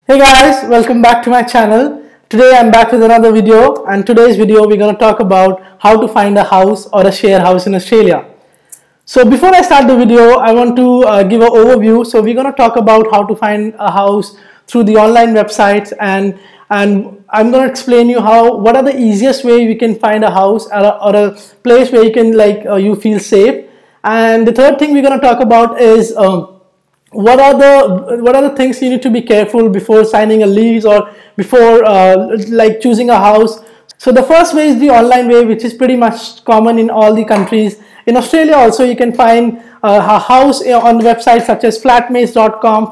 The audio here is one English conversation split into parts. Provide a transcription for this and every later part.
Hey guys, welcome back to my channel. Today I'm back with another video, and today's video we're going to talk about how to find a house or a share house in Australia. So before I start the video, I want to give an overview. So we're going to talk about how to find a house through the online websites, and I'm going to explain you what are the easiest way we can find a house or a place where you can you feel safe. And the third thing we're going to talk about is what are the things you need to be careful before signing a lease or before choosing a house. So the first way is the online way, which is pretty much common in all the countries. In Australia also you can find a house on websites such as flatmates.com,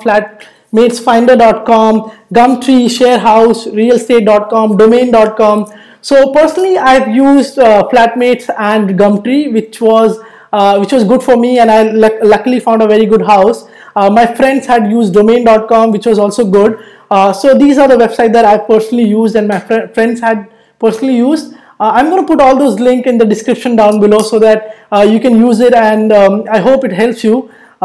flatmatesfinder.com, Gumtree, sharehouse, realestate.com, domain.com. So personally I've used Flatmates and Gumtree, which was good for me, and I luckily found a very good house. My friends had used domain.com, which was also good. So these are the websites that I personally used and my friends had personally used. I'm going to put all those links in the description down below so that you can use it, and I hope it helps you.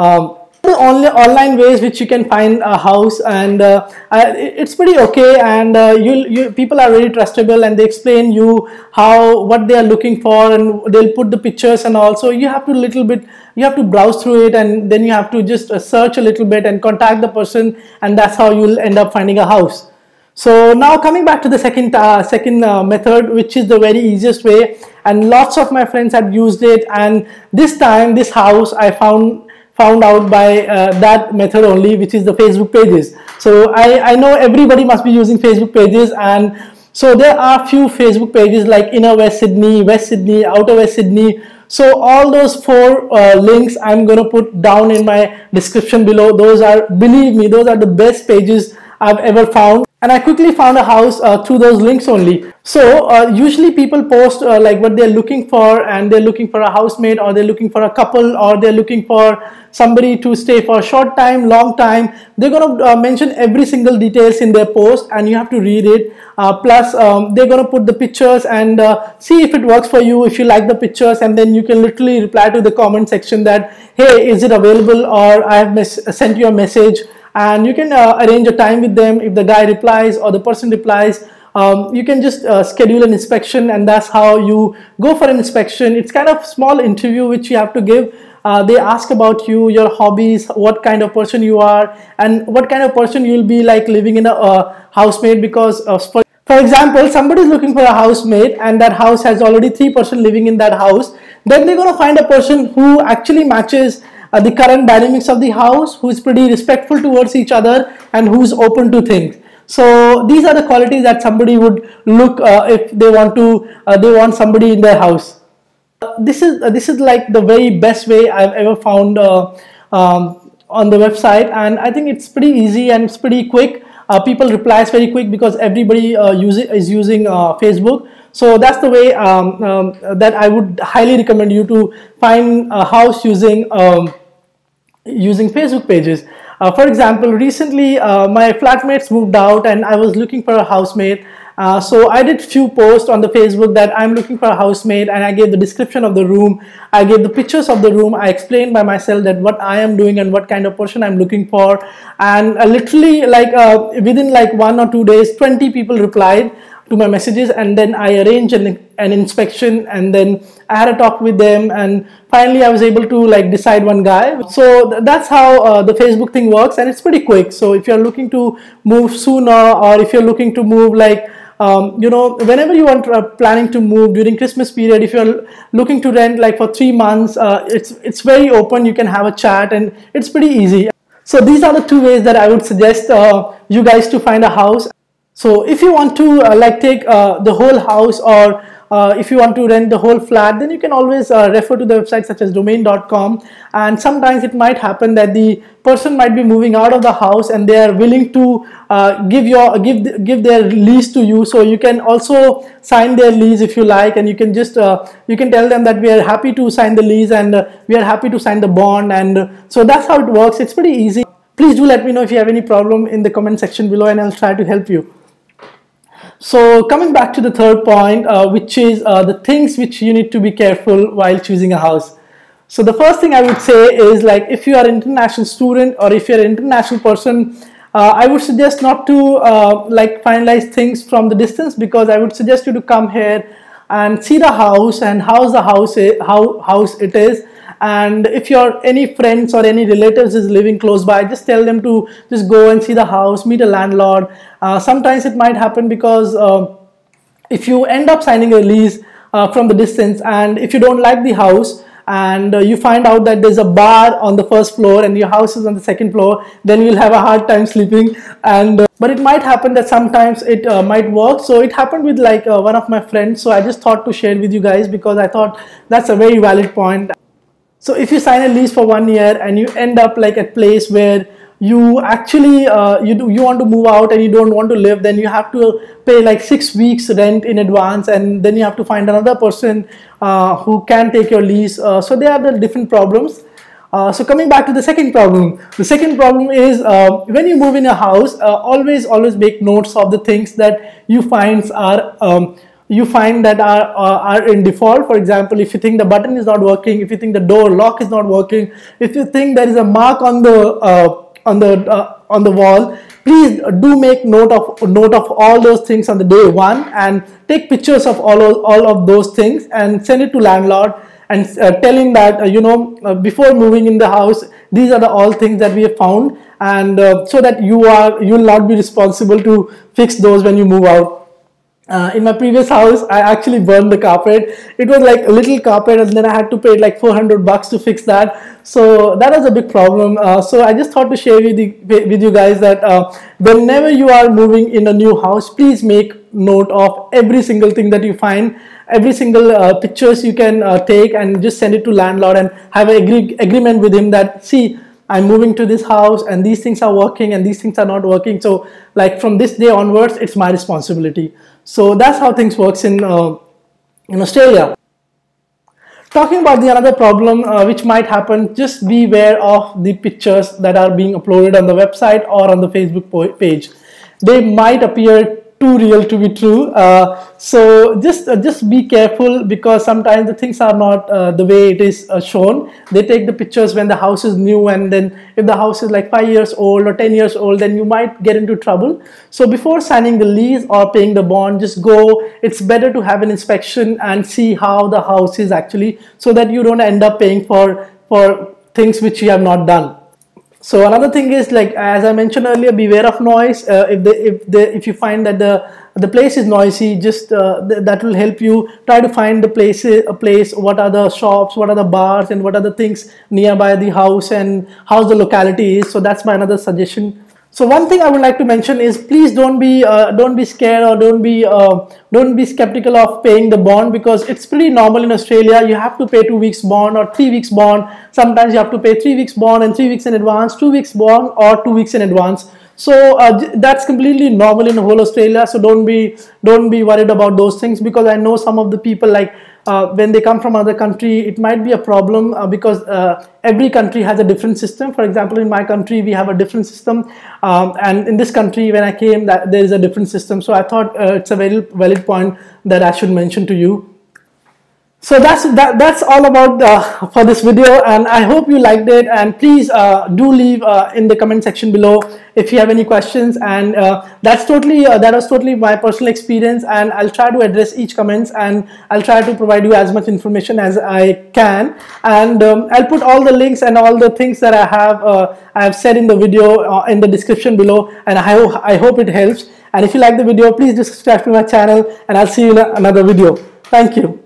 The online ways which you can find a house, and it's pretty okay, and people are very trustable, and they explain you what they are looking for, and they'll put the pictures, and also you have to browse through it, and then you have to just search a little bit and contact the person, and that's how you'll end up finding a house. So now coming back to the second method, which is the very easiest way, and lots of my friends have used it, and this time this house I found out by that method only, which is the Facebook pages. So I know everybody must be using Facebook pages, and so there are few Facebook pages like Inner West Sydney, West Sydney, Outer West Sydney. So all those four links I'm going to put down in my description below. Believe me, those are the best pages I've ever found, and I quickly found a house through those links only. So usually people post like what they're looking for, and they're looking for a housemate, or they're looking for a couple, or they're looking for somebody to stay for a short time, long time. They're going to mention every single details in their post, and you have to read it. Plus they're going to put the pictures and see if it works for you, if you like the pictures, and then you can literally reply to the comment section that, hey, is it available, or I have sent you a message. And you can arrange a time with them. If the guy replies or the person replies, you can just schedule an inspection, and that's how you go for an inspection. It's kind of small interview which you have to give. They ask about you, your hobbies, what kind of person you are, and what kind of person you'll be like living in a housemate. Because for example, somebody is looking for a housemate, and that house has already 3 persons living in that house. Then they're going to find a person who actually matches the current dynamics of the house, who is pretty respectful towards each other, and who's open to things. So these are the qualities that somebody would look if they want somebody in their house. This is like the very best way I've ever found on the website, and I think it's pretty easy and it's pretty quick. People replies very quick because everybody is using Facebook. So that's the way that I would highly recommend you to find a house using Facebook pages. For example, recently my flatmates moved out, and I was looking for a housemate. So I did few posts on the Facebook that I'm looking for a housemate, and I gave the description of the room, I gave the pictures of the room, I explained by myself that what I am doing and what kind of person I'm looking for, and literally within 1 or 2 days 20 people replied to my messages, and then I arranged an inspection, and then I had a talk with them, and finally I was able to decide one guy. So that's how the Facebook thing works, and it's pretty quick. So if you're looking to move sooner, or if you're looking to move whenever you are planning to move during Christmas period, if you're looking to rent for 3 months, it's very open. You can have a chat, and it's pretty easy. So these are the 2 ways that I would suggest you guys to find a house. So if you want to take the whole house, or if you want to rent the whole flat, then you can always refer to the website such as domain.com, and sometimes it might happen that the person might be moving out of the house, and they are willing to give their lease to you. So you can also sign their lease if you like, and you can just you can tell them that we are happy to sign the lease, and we are happy to sign the bond, and so that's how it works. It's pretty easy. Please do let me know if you have any problem in the comment section below, and I'll try to help you. So coming back to the third point, which is the things which you need to be careful while choosing a house. So the first thing I would say is, like, if you are an international student or if you're an international person, I would suggest not to like finalize things from the distance, because I would suggest you to come here and see the house and how's the house how house it is. And if your any friends or any relatives is living close by, just tell them to just go and see the house, meet a landlord. Sometimes it might happen because if you end up signing a lease from the distance, and if you don't like the house, and you find out that there's a bar on the first floor and your house is on the second floor, then you'll have a hard time sleeping. And but it might happen that sometimes it might work. So it happened with like one of my friends, so I just thought to share with you guys, because I thought that's a very valid point. So if you sign a lease for 1 year and you end up like at place where you actually you want to move out and you don't want to live, then you have to pay like 6 weeks rent in advance, and then you have to find another person who can take your lease. So they have the different problems. So coming back to the second problem is when you move in a house, always make notes of the things that you find are in default. For example, if you think the button is not working, if you think the door lock is not working, if you think there is a mark on the wall, please do make note of all those things on the day one, and take pictures of all of those things and send it to landlord, and tell him that before moving in the house, these are the all things that we have found, and so that you'll not be responsible to fix those when you move out. In my previous house, I actually burned the carpet. It was like a little carpet, and then I had to pay like $400 to fix that. So that was a big problem. So I just thought to share with you guys that whenever you are moving in a new house, please make note of every single thing that you find, every single pictures you can take, and just send it to landlord and have an agreement with him that, see, I'm moving to this house and these things are working and these things are not working. So like from this day onwards, it's my responsibility. So that's how things works in Australia. Talking about the another problem which might happen, just be aware of the pictures that are being uploaded on the website or on the Facebook page. They might appear too real to be true. So just be careful, because sometimes the things are not the way it is shown. They take the pictures when the house is new, and then if the house is like 5 years old or 10 years old, then you might get into trouble. So before signing the lease or paying the bond, just go. It's better to have an inspection and see how the house is actually, so that you don't end up paying for things which you have not done. So another thing is, like as I mentioned earlier, beware of noise. If you find that the place is noisy, just that will help you try to find a place. What are the shops? What are the bars? And what are the things nearby the house? And how the locality is. So that's my another suggestion. So one thing I would like to mention is, please don't be scared, or don't be skeptical of paying the bond, because it's pretty normal in Australia. You have to pay 2 weeks bond or 3 weeks bond. Sometimes you have to pay 3 weeks bond and 3 weeks in advance, 2 weeks bond or 2 weeks in advance. So that's completely normal in the whole Australia. So don't be worried about those things, because I know some of the people, like when they come from another country, it might be a problem because every country has a different system. For example, in my country, we have a different system, and in this country, when I came, there is a different system. So I thought it's a very valid point that I should mention to you. So that's all about for this video, and I hope you liked it. And please do leave in the comment section below if you have any questions. And that was totally my personal experience, and I'll try to address each comments, and I'll try to provide you as much information as I can. And I'll put all the links and all the things that I have said in the video in the description below, and I hope it helps. And if you like the video, please do subscribe to my channel, and I'll see you in another video. Thank you.